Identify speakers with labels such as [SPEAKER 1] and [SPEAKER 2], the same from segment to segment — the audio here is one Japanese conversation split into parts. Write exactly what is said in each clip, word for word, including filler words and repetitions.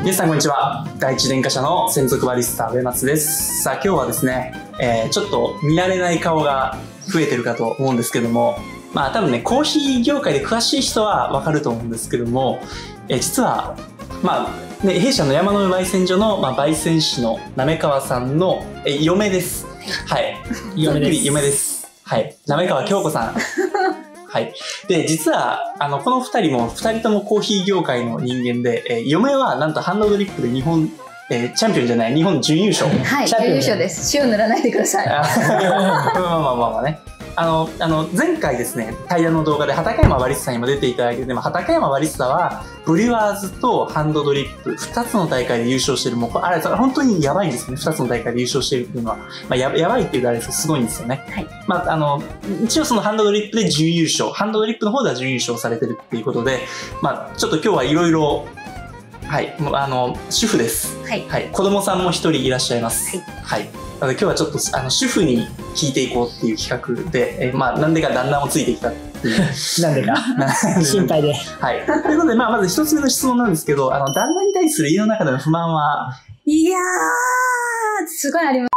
[SPEAKER 1] 皆さんこんにちは。第一電化社の専属バリスタ上松です。さあ今日はですね、えー、ちょっと見慣れない顔が増えてるかと思うんですけども、まあ多分ねコーヒー業界で詳しい人はわかると思うんですけども、えー、実はまあね弊社の山の上焙煎所の、まあ、焙煎師の滑川さんの、えー、嫁です。はい。嫁です。嫁です。はい。滑川京子さん。はい。で、実は、あの、この二人も、二人ともコーヒー業界の人間で、えー、嫁はなんとハンドドリップで日本、えー、チャンピオンじゃない、日本準優勝。
[SPEAKER 2] はい、準優勝です。塩塗らないでください。まあ
[SPEAKER 1] まあまあまあね。あの、あの、前回ですね、対談の動画で畠山バリスタにも出ていただいてて、畠山バリスタは、ブリュワーズとハンドドリップ、二つの大会で優勝してる、もう、あれ、本当にやばいんですよね、二つの大会で優勝してるっていうのは。まあ、や、やばいっていうとあれですけど、すごいんですよね。はい。まあ、あの、一応そのハンドドリップで準優勝、ハンドドリップの方では準優勝されてるっていうことで、まあ、ちょっと今日はいろいろ、はい、あの、主婦です。はい。はい。子供さんも一人いらっしゃいます。はい。はい。なので今日はちょっとあの主婦に聞いていこうっていう企画で、えー、まあなんでか旦那もついてきたっていう。
[SPEAKER 3] なんでか心配で。
[SPEAKER 1] はい。ということで、まあまず一つ目の質問なんですけど、あの、旦那に対する家の中での不満は？
[SPEAKER 2] いやー、すごいあります。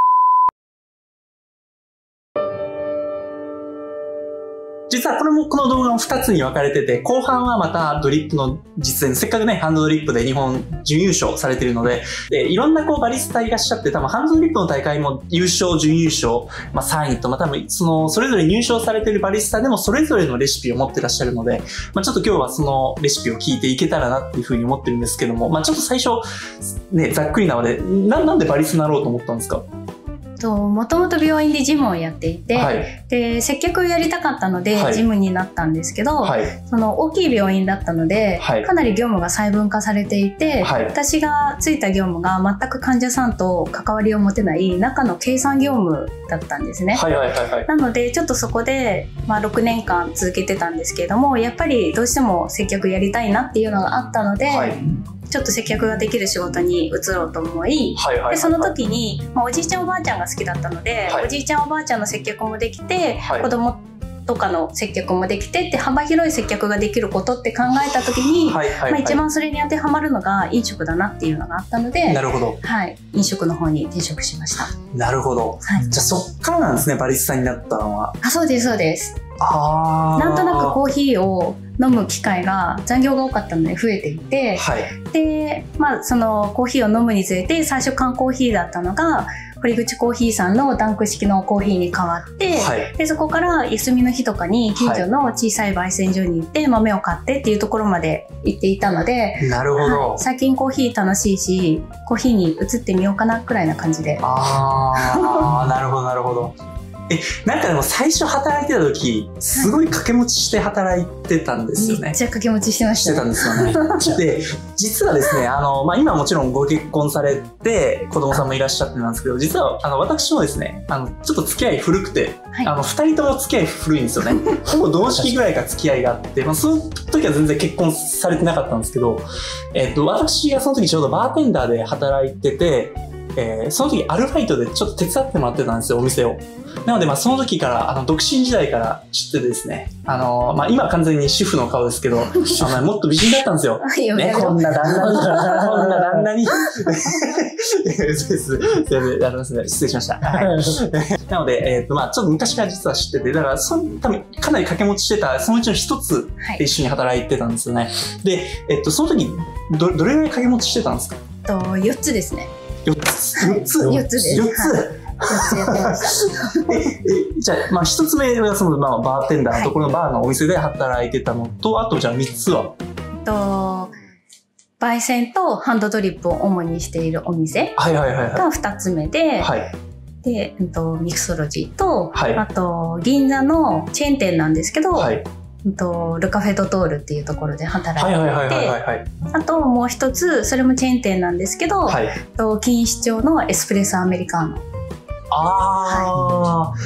[SPEAKER 1] 実はこれもこの動画もふたつに分かれてて、後半はまたドリップの実演、せっかくね、ハンドドリップで日本準優勝されてるので、でいろんなこうバリスタいらっしゃって、多分ハンドドリップの大会も優勝、準優勝、まあさんいと、まあ多分その、それぞれ入賞されてるバリスタでもそれぞれのレシピを持ってらっしゃるので、まあちょっと今日はそのレシピを聞いていけたらなっていうふうに思ってるんですけども、まあちょっと最初、ね、ざっくりなので、な、なんでバリスタになろうと思ったんですか？
[SPEAKER 2] もともと病院でジムをやっていて、はい、で接客をやりたかったので、はい、ジムになったんですけど、はい、その大きい病院だったので、はい、かなり業務が細分化されていて、はい、私がついた業務が全く患者さんと関わりを持てない中の計算業務だったんですね。なのでちょっとそこで、まあ、ろくねんかん続けてたんですけれども、やっぱりどうしても接客やりたいなっていうのがあったので、はい、ちょっと接客ができる仕事に移ろうと思い、でその時に、まあ、おじいちゃんおばあちゃんが好きだったので、はい、おじいちゃんおばあちゃんの接客もできて、はい、子供とかの接客もできてって幅広い接客ができることって考えた時に、まあ、一番それに当てはまるのが飲食だなっていうのがあったので、
[SPEAKER 1] なるほど、
[SPEAKER 2] はい、飲食の方に転職しました。
[SPEAKER 1] なるほど、はい、じゃあそっからなんですね、バリスタになったのは。
[SPEAKER 2] あ、そうですそうです。あなんとなくコーヒーを飲む機会が残業が多かったので増えていて、はい、で、まあ、そのコーヒーを飲むにつれて最初缶コーヒーだったのが堀口コーヒーさんのダンク式のコーヒーに変わって、はい、でそこから休みの日とかに近所の小さい焙煎所に行って豆を買ってっていうところまで行っていたので、
[SPEAKER 1] なるほど、
[SPEAKER 2] はい、最近コーヒー楽しいしコーヒーに移ってみようかなくらいな感じで。
[SPEAKER 1] あーなるほどなるほど。え、なんかでも最初働いてた時、すごい掛け持ちして働いてたんですよね。
[SPEAKER 2] めっちゃ掛け持ちしてました、
[SPEAKER 1] ね。してたんですよね。で、実はですね、あの、まあ、今もちろんご結婚されて、子供さんもいらっしゃってなんですけど、実は、あの、私もですね、あの、ちょっと付き合い古くて、はい、あの、二人とも付き合い古いんですよね。ほぼ同時期ぐらいから付き合いがあって、まあ、その時は全然結婚されてなかったんですけど、えっと、私がその時ちょうどバーテンダーで働いてて、えー、その時アルバイトでちょっと手伝ってもらってたんですよ、お店を。なので、まあ、その時から、あの、独身時代から知ってですね、あの、まあ、今は完全に主婦の顔ですけど、あの、もっと美人だったんですよ。ね、こんな旦那に、こんな旦那に。そうです。すいません、あのですね、失礼しました。はい、なので、えっと、まあ、ちょっと昔から実は知ってて、だから、その多分、かなり掛け持ちしてた、そのうちの一つで一緒に働いてたんですよね。はい、で、えっと、その時、ど、どれぐらい掛け持ちしてたんですか？
[SPEAKER 2] と、よっつですね。
[SPEAKER 1] よっつ ?よっつ
[SPEAKER 2] ?よっつです。
[SPEAKER 1] よっつやってましたええじゃあ、まあ、一つ目がその、まあ、バーテンダーのところのバーのお店で働いてたのと、はい、あとじゃあみっつは
[SPEAKER 2] と焙煎とハンドドリップを主にしているお店がふたつめで、はい、で、えっと、ミクソロジーと、はい、あと銀座のチェーン店なんですけど、はい、とルカフェドトールっていうところで働いていて、あともう一つそれもチェーン店なんですけど、はい、と錦糸町のエスプレッソアメリカーノ。
[SPEAKER 1] ああ、はい、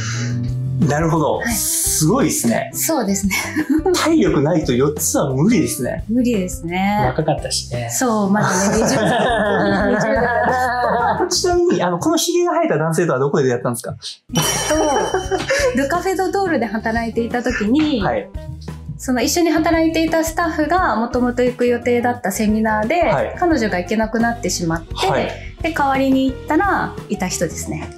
[SPEAKER 1] なるほど、はい、すごいですね。
[SPEAKER 2] そうですね。
[SPEAKER 1] 体力ないとよっつは無理ですね。
[SPEAKER 2] 無理ですね。
[SPEAKER 3] 若かったしね。
[SPEAKER 2] そう、まだね、にじゅう代。
[SPEAKER 1] ちなみに、あの、このヒゲが生えた男性とはどこで出会ったんですか？
[SPEAKER 2] えっと、ルカフェドトールで働いていた時に、はい、 その一緒に働いていたスタッフがもともと行く予定だったセミナーで、はい、彼女が行けなくなってしまって、はい、で代わりに行ったらいた人ですね。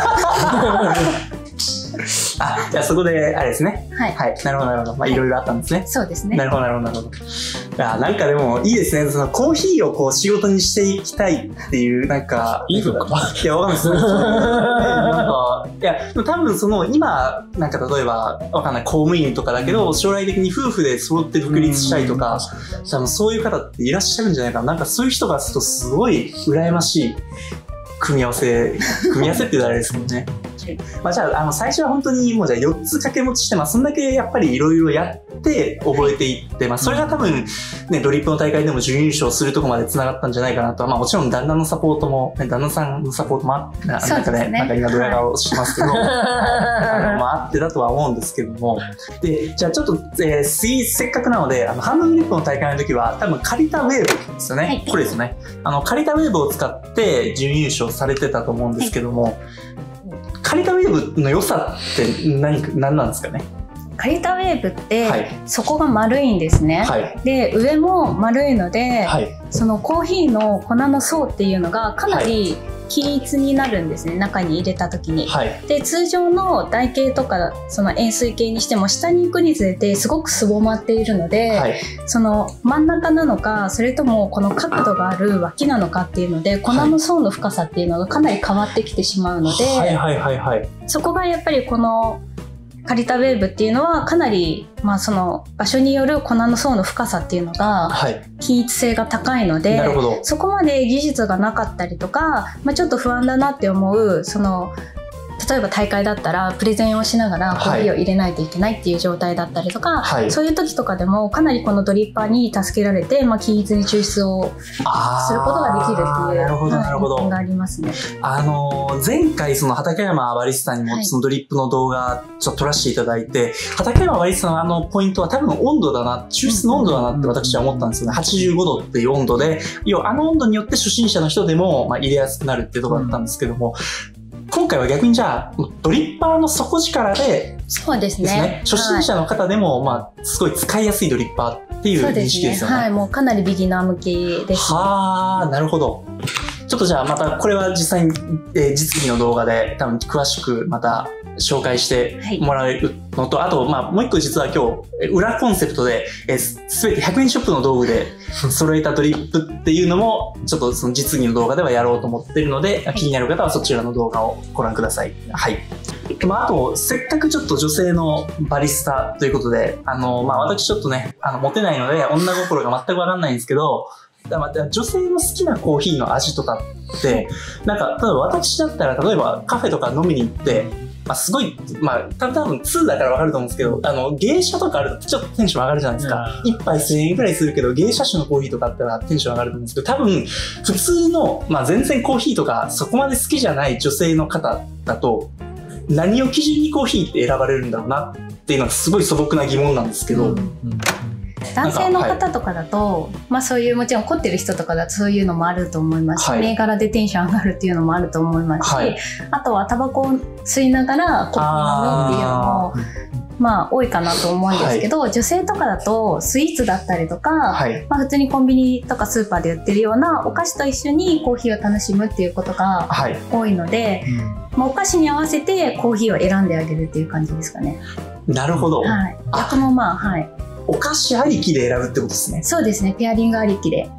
[SPEAKER 1] あ、じゃあそこであれですね。
[SPEAKER 2] はい。
[SPEAKER 1] はい。なるほどなるほど。まあいろいろあったんですね。はい、
[SPEAKER 2] そうですね。
[SPEAKER 1] なるほどなるほどなるほど。あ、なんかでもいいですね。そのコーヒーをこう仕事にしていきたいっていうなんか
[SPEAKER 3] いいのか。
[SPEAKER 1] いやわかんないです。なんかいや多分その今なんか例えばわかんない公務員とかだけど将来的に夫婦で揃って独立したいとか多分そういう方っていらっしゃるんじゃないかな。なんかそういう人がするとすごい羨ましい組み合わせ組み合わせって言うとあれですけどね。まあじゃあ、あの最初は本当にもうじゃあよっつ掛け持ちして、まあそんだけやっぱりいろいろやって覚えていって、まあそれが多分ね、ドリップの大会でも準優勝するとこまで繋がったんじゃないかなと。まあもちろん旦那のサポートも、旦那さんのサポートもあって、なんかね、なんか今ドヤ顔してますけど、あのまああってだとは思うんですけども。で、じゃあちょっと、えー、次せっかくなので、あのハンドドリップの大会の時は多分借りたウェーブですよね。はい、これですよね。あの借りたウェーブを使って準優勝されてたと思うんですけども、はい、借りたウェーブの良さって何、何なんですかね。
[SPEAKER 2] 借りたウェーブって、はい、底が丸いんですね。はい、で上も丸いので、はい、そのコーヒーの粉の層っていうのがかなり均一になるんですね、中に入れた時に。はい、で通常の台形とかその円錐形にしても下に行くにつれてすごくすぼまっているので、はい、その真ん中なのかそれともこの角度がある脇なのかっていうので粉の層の深さっていうのがかなり変わってきてしまうので、そこがやっぱりこの借りたウェーブっていうのはかなり、まあ、その場所による粉の層の深さっていうのが均一性が高いので、はい、そこまで技術がなかったりとか、まあ、ちょっと不安だなって思うその例えば大会だったらプレゼンをしながらコーヒーを入れないといけないっていう状態だったりとか、はい、そういう時とかでもかなりこのドリッパーに助けられて、まあ、均一に抽出をすることができるっていう点がありますね。
[SPEAKER 1] あのー、前回その畠山バリスタにもそのドリップの動画ちょっと撮らせていただいて、はい、畠山バリスタのあのポイントは多分温度だな、抽出の温度だなって私は思ったんですよね。はちじゅうごどっていう温度で、要はあの温度によって初心者の人でもまあ入れやすくなるっていうところだったんですけども、今回は逆にじゃあドリッパーの底力で、
[SPEAKER 2] そうですね。ですね。
[SPEAKER 1] 初心者の方でも、まあ、すごい使いやすいドリッパーっていう認識ですよね。
[SPEAKER 2] はい、もうかなりビギナー向きです、ね。
[SPEAKER 1] はあ、なるほど。ちょっとじゃあまたこれは実際に、えー、実技の動画で多分詳しくまた紹介してもらえるのと、はい、あとまあもう一個実は今日裏コンセプトで、えー、全てひゃくえんショップの道具で揃えたドリップっていうのもちょっとその実技の動画ではやろうと思ってるので、はい、気になる方はそちらの動画をご覧ください。はい。まあ、あと、せっかくちょっと女性のバリスタということで、あの、まあ、私ちょっとね、あの、モテないので、女心が全くわかんないんですけど、女性の好きなコーヒーの味とかって、なんか、例えば私だったら、例えばカフェとか飲みに行って、まあ、すごい、まあ、多分にだからわかると思うんですけど、あの、芸者とかあるとちょっとテンション上がるじゃないですか。一杯せんえんくらいするけど、芸者種のコーヒーとかあったらテンション上がると思うんですけど、多分、普通の、まあ、全然コーヒーとかそこまで好きじゃない女性の方だと、何を基準にコーヒーって選ばれるんだろうなっていうのがすごい素朴な疑問なんですけど、うんうん、
[SPEAKER 2] 男性の方とかだと、はい、まあそういうもちろん凝ってる人とかだとそういうのもあると思いますし、はい、銘柄でテンション上がるっていうのもあると思いますし、はい、あとはタバコを吸いながらコーヒー飲むっていうのもまあ多いかなと思うんですけど、はい、女性とかだとスイーツだったりとか、はい、まあ、普通にコンビニとかスーパーで売ってるようなお菓子と一緒にコーヒーを楽しむっていうことが多いので、はい、うん、まあ、お菓子に合わせてコーヒーを選んであげるっていう感じですかね。
[SPEAKER 1] なるほど。
[SPEAKER 2] はい。逆もまあ、はい。
[SPEAKER 1] お菓子ありきで選ぶってことですね。
[SPEAKER 2] そうですね。ペアリングありきで。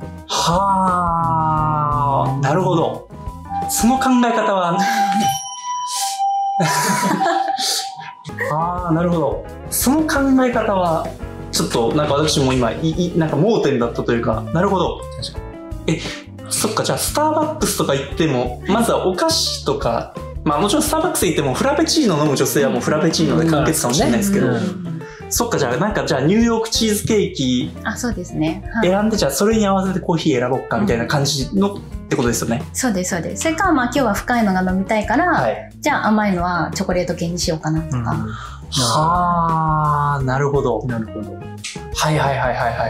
[SPEAKER 1] はあ、なるほど。その考え方はああ、なるほど。その考え方はちょっとなんか私も今いいなんか盲点だったというか、なるほど。え、そっか、じゃあスターバックスとか行ってもまずはお菓子とか、まあもちろんスターバックス行ってもフラペチーノ飲む女性はもうフラペチーノで完結かもしれないですけど、うんうん、そっか、じゃあなんかじゃあニューヨークチーズケーキ、
[SPEAKER 2] あ、そうですね、
[SPEAKER 1] はい、選んでじゃあそれに合わせてコーヒー選ぼうかみたいな感じの、うん、ってことですよね。
[SPEAKER 2] そうですそうです。それからまあ今日は深いのが飲みたいから、はい、じゃあ甘いのはチョコレート系にしようかなとか、うん、
[SPEAKER 1] はあ、なるほどなるほど。はいはいはいはいはい。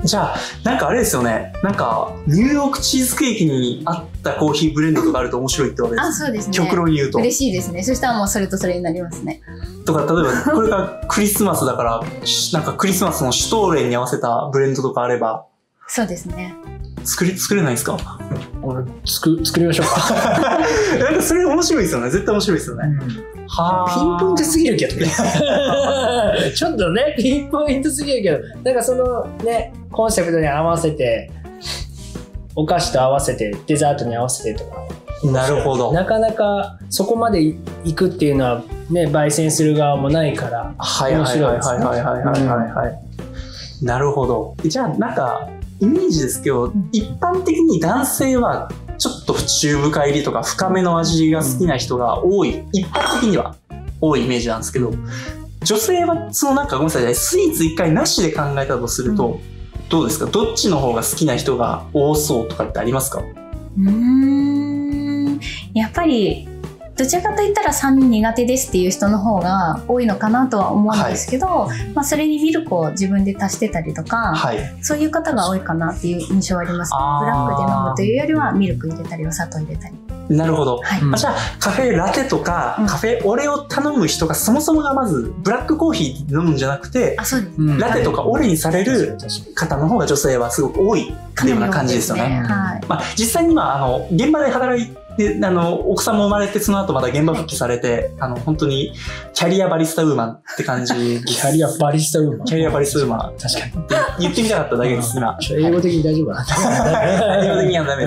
[SPEAKER 1] じゃあ、なんかあれですよね。なんか、ニューヨークチーズケーキに合ったコーヒーブレンドとかあると面白いってわけです。
[SPEAKER 2] あ、そうですね。
[SPEAKER 1] 極論言うと。
[SPEAKER 2] 嬉しいですね。そしたらもうそれとそれになりますね。
[SPEAKER 1] とか、例えば、これがクリスマスだから、なんかクリスマスのシュトーレンに合わせたブレンドとかあれば。
[SPEAKER 2] そうですね。
[SPEAKER 1] 作り、作れないですか？
[SPEAKER 3] 作、作りましょうか。
[SPEAKER 1] なんかそれ面白いですよね。絶対面白いですよね。
[SPEAKER 3] うん、はあ。ピンポイントすぎるけどね。ちょっとね、ピンポイントすぎるけど、なんかそのね、コンセプトに合わせて、お菓子と合わせて、デザートに合わせてとか。
[SPEAKER 1] なるほど。
[SPEAKER 3] なかなかそこまで行くっていうのはね、焙煎する側もないから、
[SPEAKER 1] はいはいはいはいはいはいはい。なるほど。じゃあなんか、イメージですけど、一般的に男性はちょっと中深入りとか深めの味が好きな人が多い、一般的には多いイメージなんですけど、女性はそのなんかごめんなさい、スイーツ一回なしで考えたとすると、うん、どうですか？どっちの方が好きな人が多そうとかってありますか？
[SPEAKER 2] うーん、やっぱりどちらかといったら酸味苦手ですっていう人の方が多いのかなとは思うんですけど、はい、まあそれにミルクを自分で足してたりとか、はい、そういう方が多いかなっていう印象はあります。ブラックで飲むというよりはミルク入れたりお砂糖入れたり。
[SPEAKER 1] なるほど、はい、あじゃあカフェラテとか、うん、カフェオレを頼む人がそもそもがまずブラックコーヒー飲むんじゃなくて、
[SPEAKER 2] あ、そうです、
[SPEAKER 1] うん、ラテとかオレにされる方の方が女性はすごく多いっていうような感じですよね。
[SPEAKER 2] ね、はい、
[SPEAKER 1] まあ、実際に今あの現場で働いてで、あの、奥さんも生まれて、その後また現場復帰されて、あの、本当に、キャリアバリスタウーマンって感じ。
[SPEAKER 3] キャリアバリスタウーマン
[SPEAKER 1] キャリアバリスタウーマン。
[SPEAKER 3] 確かに。
[SPEAKER 1] って言ってみたかっただけです、今。
[SPEAKER 3] 英語的に大丈夫かな
[SPEAKER 1] 英語的にはダメです。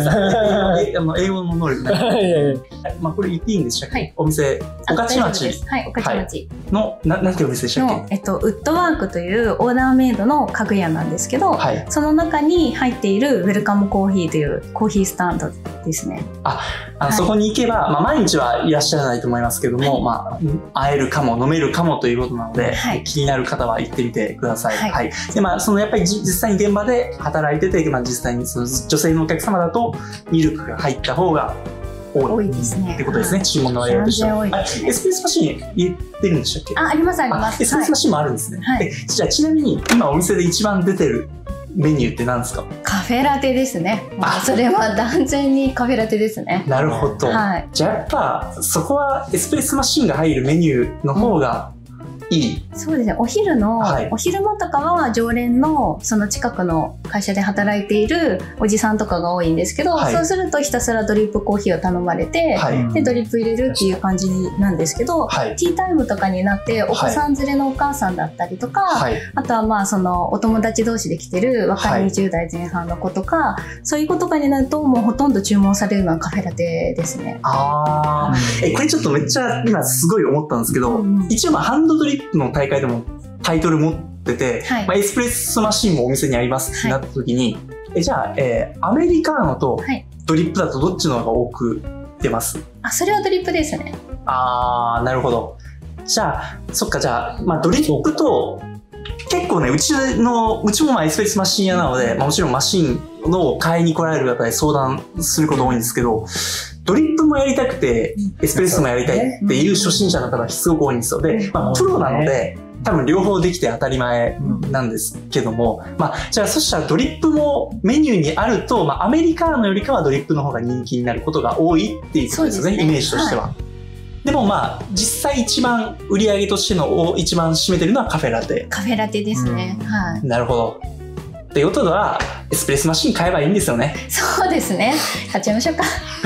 [SPEAKER 1] 英語の能力ない。まあ、これ言っていいんでしたっけ？お店、御徒町。
[SPEAKER 2] はい、御徒町。
[SPEAKER 1] の、な、なんてお店でしたっけ？
[SPEAKER 2] えっと、ウッドワークというオーダーメイドの家具屋なんですけど、その中に入っているウェルカムコーヒーというコーヒースタンドですね。
[SPEAKER 1] あ、あのそこに行けば、まあ、毎日はいらっしゃらないと思いますけども、はい、まあ、会えるかも飲めるかもということなので、はい、気になる方は行ってみてください。はいはい、でまあ、そのやっぱり実際に現場で働いてて、まあ、実際にその女性のお客様だとミルクが入った方が多いですね。ってことですね。注文の割合としては。エスプレッソマシン入れてるんでしたっけ？
[SPEAKER 2] あ、ありますあります。
[SPEAKER 1] エスプレッソマシンもあるんですね。はい、じゃあちなみに今お店で一番出てるメニューって何ですか？
[SPEAKER 2] カフェラテですね。あ、それは断然にカフェラテですね。
[SPEAKER 1] なるほど。はい、じゃあやっぱそこはエスプレッソマシンが入るメニューの方がいい。
[SPEAKER 2] うん、そうですね。お昼の、はい、お昼間とかは常連のその近くの会社で働いているおじさんとかが多いんですけど、はい、そうするとひたすらドリップコーヒーを頼まれて、はい、でドリップ入れるっていう感じなんですけど、はい、ティータイムとかになってお子さん連れのお母さんだったりとか、はい、あとはまあそのお友達同士で来てる若いにじゅう代前半の子とか、はい、そういう子とかになるともうほとんど注文されるのはカフェラテですね。
[SPEAKER 1] あー、えこれちょっとめっちゃ今すごい思ったんですけど、うん、一応まあハンドドリップの大会でもタイトル持ってて、はい、まあ、エスプレッソマシンもお店にありますってなった時に、はい、えじゃあ、えー、アメリカーノとドリップだとどっちの方が多く出ます？
[SPEAKER 2] あ、それはドリップですね。
[SPEAKER 1] あー、なるほど。じゃあそっか、じゃあ、まあ、ドリップと結構ね、うちのうちもまあエスプレッソマシン屋なので、まあ、もちろんマシンを買いに来られる方で相談すること多いんですけど、ドリップもやりたくてエスプレッソもやりたいっていう初心者の方がすごく多いんですよ。で、まあ、プロなので多分両方できて当たり前なんですけども、まあ、じゃあそしたらドリップもメニューにあると、まあ、アメリカーノよりかはドリップの方が人気になることが多いっていうことですよね、イメージとしては。はい、でもまあ実際一番売り上げとしての一番占めてるのはカフェラテ。
[SPEAKER 2] カフェラテですね。うん、はい。
[SPEAKER 1] なるほど。ということはエスプレッソマシン買えばいいんですよね。
[SPEAKER 2] そうですね。買っちゃいましょうか。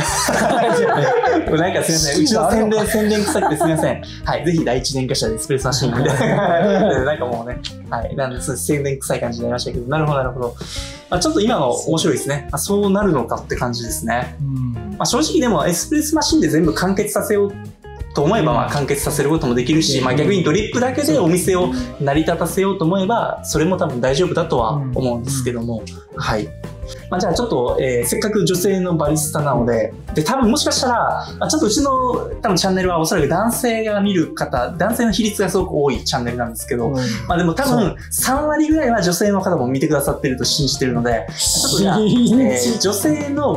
[SPEAKER 1] なんかすみません。うちの宣伝宣伝臭くてすみません。はい。ぜひ第一年化者でエスプレッソマシンみたいな。なんかもうね。はい。なんで宣伝臭い感じになりましたけど、なるほどなるほど。まあ、ちょっと今の面白いですね。まあ、そうなるのかって感じですね。うん、まあ、正直でもエスプレッソマシンで全部完結させようと思えばまあ完結させることもできるし、まあ、逆にドリップだけでお店を成り立たせようと思えばそれも多分大丈夫だとは思うんですけども、はい。まあ、じゃあちょっと、えー、せっかく女性のバリスタなので、で多分もしかしたら、まあ、ちょっとうちの多分チャンネルはおそらく男性が見る方、男性の比率がすごく多いチャンネルなんですけど、うん、まあでも多分さんわりぐらいは女性の方も見てくださってると信じてるので、ちょっとじゃあ、えー、女性の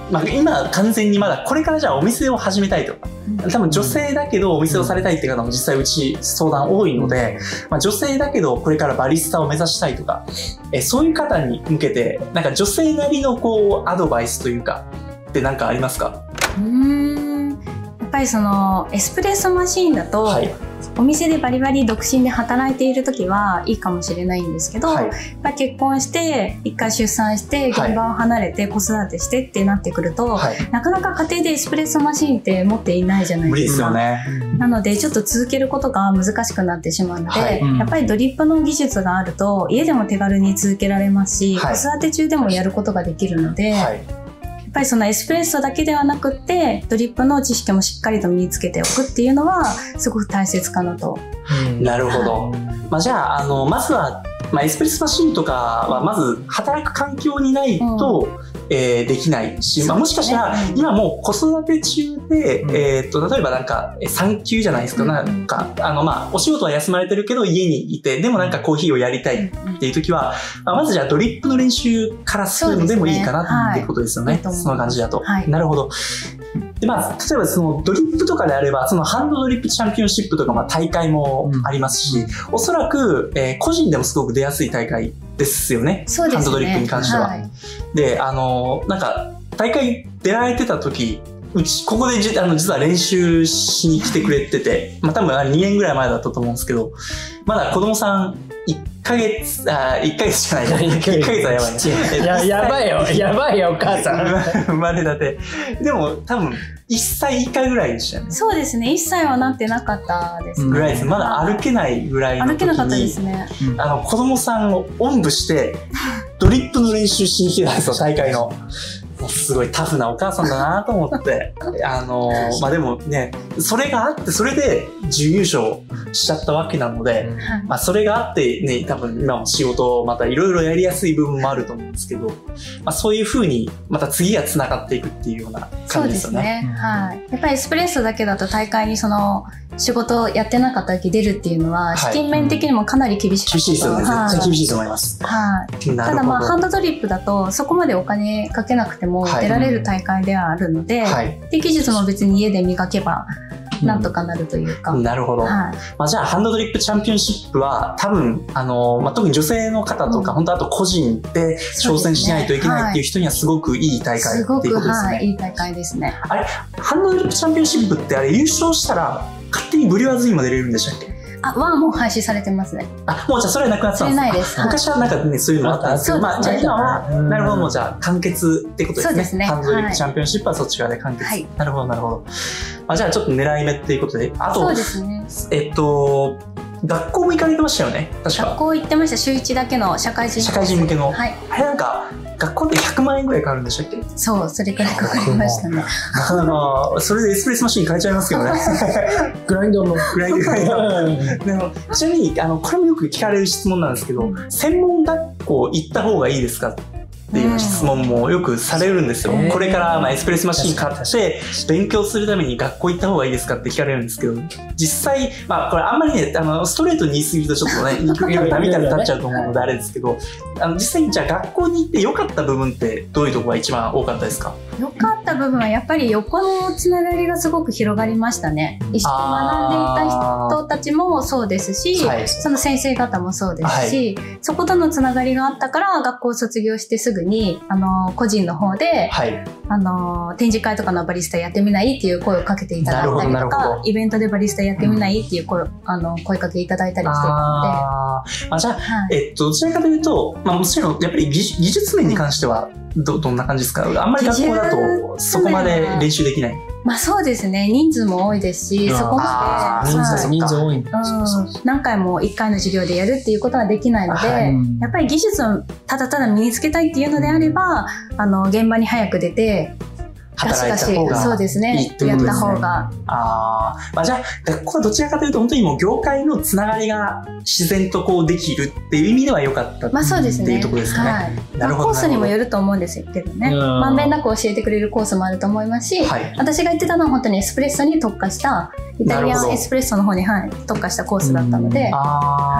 [SPEAKER 1] まあ、今完全にまだこれからじゃあお店を始めたいとか、多分女性だけどお店をされたいっていう方も実際うち相談多いので、まあ、女性だけどこれからバリスタを目指したいとか、えそういう方に向けてなんか女性なりのこうアドバイスというかって何かありますか？
[SPEAKER 2] うーん、やっぱりそのエスプレッソマシーンだと、はい、お店でバリバリ独身で働いている時はいいかもしれないんですけど、はい、やっぱ結婚して一回出産して現場を離れて子育てしてってなってくると、はい、なかなか家庭でエスプレッソマシーンって持っていないじゃないですか。無理ですよね。なのでちょっと続けることが難しくなってしまうので、はい、やっぱりドリップの技術があると家でも手軽に続けられますし、はい、子育て中でもやることができるので、はい、やっぱりそのエスプレッソだけではなくってドリップの知識もしっかりと身につけておくっていうのはすごく大切かなと。
[SPEAKER 1] うん、なるほど。はい、まあ、じゃあ、あのまずは、まあ、エスプレッソマシンとかはまず働く環境にないと、うん、えー、できないし、まあ、もしかしたら今もう子育て中で、うん、えー、っと例えばなんか産休じゃないですか、うん、なんかあの、まあ、お仕事は休まれてるけど家にいてでもなんかコーヒーをやりたいっていう時は、まあ、まずじゃあドリップの練習からするのでもいいかなっていうことですよね。 そ, ね、はい、その感じだと、はい、なるほど。で、まあ、例えばそのドリップとかであればそのハンドドリップチャンピオンシップとかまあ大会もありますし、うん、おそらく、えー、個人でもすごく出やすい大会ですよね。
[SPEAKER 2] そうですね、
[SPEAKER 1] ハンドドリップに関しては。
[SPEAKER 2] はい、
[SPEAKER 1] で、あのなんか大会出られてた時うちここでじあの実は練習しに来てくれてて、まあ多分にねんぐらい前だったと思うんですけど、まだ子供さんいっかげつ、あ、いっかげつじゃないな。いっかげつはやばいね。
[SPEAKER 3] いや、やばいよ。やばいよ、お母さん。
[SPEAKER 1] 生まれたて。でも、多分、いっさい以下ぐらいでしたよね。
[SPEAKER 2] そうですね。いっさいはなってなかったですね。
[SPEAKER 1] ぐらいです。まだ歩けないぐらいの時に。
[SPEAKER 2] 歩けなかったですね。
[SPEAKER 1] あの、子供さんをおんぶして、ドリップの練習しに来てたんですよ、大会の。すごいタフなお母さんだなと思って。あのー、まあでもね、それがあって、それで準優勝しちゃったわけなので、うん、まあそれがあってね、多分今も仕事またいろいろやりやすい部分もあると思うんですけど、まあそういう風にまた次が繋がっていくっていうような感じですよね。そうですね。はい。やっぱりエスプレッソだけだと大会にその仕事をやってなかった時出るっていうのは、資金面的にもかなり厳しい。 厳しいですよね。絶対厳しいと思います。
[SPEAKER 2] はい。ただまあハンドドリップだとそこまでお金かけなくても出られる大会ではあるので、はい、で技術も別に家で磨けばなんとかなるというか。
[SPEAKER 1] うん、なるほど。はい、まあじゃあハンドドリップチャンピオンシップは多分あの、まあ、特に女性の方とか、うん、本当あと個人で挑戦しないといけないっていう人にはすごくいい大会っていうことですね。すごく、はい、
[SPEAKER 2] いい大会ですね。
[SPEAKER 1] あれハンドドリップチャンピオンシップってあれ優勝したら勝手にブリュワーズにも出れるんでしたっけ？
[SPEAKER 2] あ、はもう廃止されてますね。
[SPEAKER 1] あ、もうじゃあそれはなくなったんですか？ないです。昔はなんかね、そういうのもあったんですけど、まあじゃあ今は、なるほど、もうじゃあ完結ってことですね。そうですね。ハンドドリップチャンピオンシップはそっち側で完結。はい。なるほど、なるほど。まあじゃあちょっと狙い目っていうことで、あと、
[SPEAKER 2] そうですね。
[SPEAKER 1] えっと、学校も行かれてましたよね、確か。
[SPEAKER 2] 学校行ってました。週いちだけの社会人。
[SPEAKER 1] 社会人向けの。
[SPEAKER 2] はい。
[SPEAKER 1] あれなんか、学校ってひゃくまんえんぐらいかかるんでしたっけ？
[SPEAKER 2] そう、それくらいかかりましたね。な
[SPEAKER 1] かなか、それでエスプレッソマシン買えちゃいますけどね。
[SPEAKER 3] グラインドの。
[SPEAKER 1] グラインド。ちなみに、あの、これもよく聞かれる質問なんですけど、専門学校行った方がいいですかっていう質問もよくされるんですよ。うん、これからまあエスプレッソマシン買って勉強するために学校行った方がいいですかって聞かれるんですけど、実際、まあこれあんまりね、あの、ストレートに言い過ぎるとちょっとね、ダメになっちゃうと思うのであれですけど、あの、実際にじゃあ学校に行って良かった部分ってどういうところが一番多かったですか？
[SPEAKER 2] 良かった部分はやっぱり横のつながりがすごく広がりましたね。一緒に学んでいた人たちもそうですし、はい、その先生方もそうですし、はい、そことのつながりがあったから学校を卒業してすぐにあの個人の方で、はい、あの展示会とかのバリスタやってみないっていう声をかけていただいたりとか、イベントでバリスタやってみないっていう声、うん、あの声かけいただいたりしてたので、
[SPEAKER 1] ああ、じゃあ、はい、えっとどちらかというと、まあ、もちろんやっぱり技術面に関してはどどんな感じですか？あんまり学校だとそこまで練習できない。
[SPEAKER 2] まあそうですね。人数も多いですし、そこまで、
[SPEAKER 3] 人数、人数多いんだ、
[SPEAKER 2] うん、何回もいっかいの授業でやるっていうことはできないので、はい、やっぱり技術をただただ身につけたいっていうのであれば、あの現場に早く出て
[SPEAKER 1] 働いた方が
[SPEAKER 2] そうですね。やった方が。
[SPEAKER 1] ああ、まあじゃあ学校はどちらかというと本当にもう業界のつながりが自然とこうできるっていう意味では良かったっていうところですかね。
[SPEAKER 2] はい。なるほど。コースにもよると思うんですけどね。まんべんなく教えてくれるコースもあると思いますし、はい、私が言ってたのは本当にエスプレッソに特化したイタリアンエスプレッソの方に、はい、特化したコースだったので。
[SPEAKER 1] ああ、は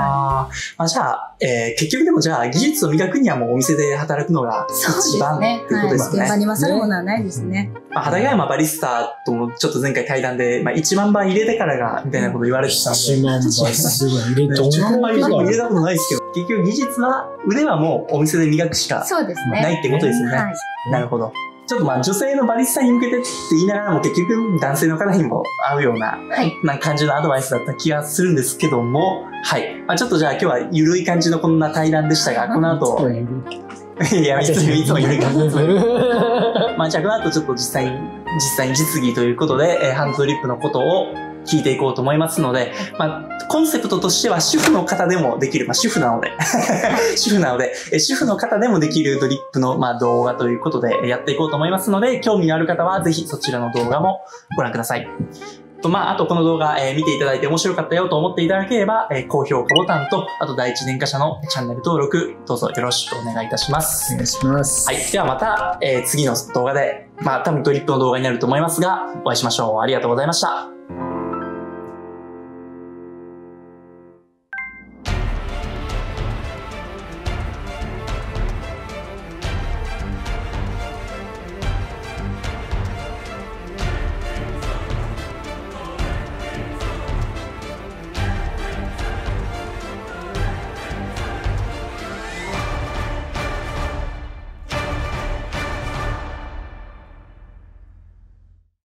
[SPEAKER 1] まあ、じゃあ、えー、結局でもじゃあ、技術を磨くにはもうお店で働くのが一番っていうことですね。
[SPEAKER 2] 現場に勝るものはないですね。
[SPEAKER 1] まあ、畠山バリスタともちょっと前回対談で、まあ、いちまんばい入れてからが、みたいなこと言われてたんで。
[SPEAKER 3] いちまんばいすごい入れて
[SPEAKER 1] いちまんばい入れたことないですけど、結局技術は、腕はもうお店で磨くしかないってことですよね。はい、なるほど。ちょっとまあ女性のバリスタに向けてって言いながらも結局男性の方にも合うような、はい、な感じのアドバイスだった気がするんですけども、はい。まあ、ちょっとじゃあ今日は緩い感じのこんな対談でしたが、この後、いや、いつもいつも緩い感じです。まあじゃあこの後ちょっと実際に、実際に実技ということで、えー、ハンドドリップのことを聞いていこうと思いますので、まあ、コンセプトとしては主婦の方でもできる、まあ、主婦なので、主婦なので、主婦の方でもできるドリップの、まあ、動画ということでやっていこうと思いますので、興味のある方はぜひそちらの動画もご覧ください。と、まあ、あとこの動画、えー、見ていただいて面白かったよと思っていただければ、えー、高評価ボタンと、あと第一電化社のチャンネル登録、どうぞよろしくお願いいたします。
[SPEAKER 3] お願いします。
[SPEAKER 1] はい。ではまた、えー、次の動画で、まあ、多分ドリップの動画になると思いますが、お会いしましょう。ありがとうございました。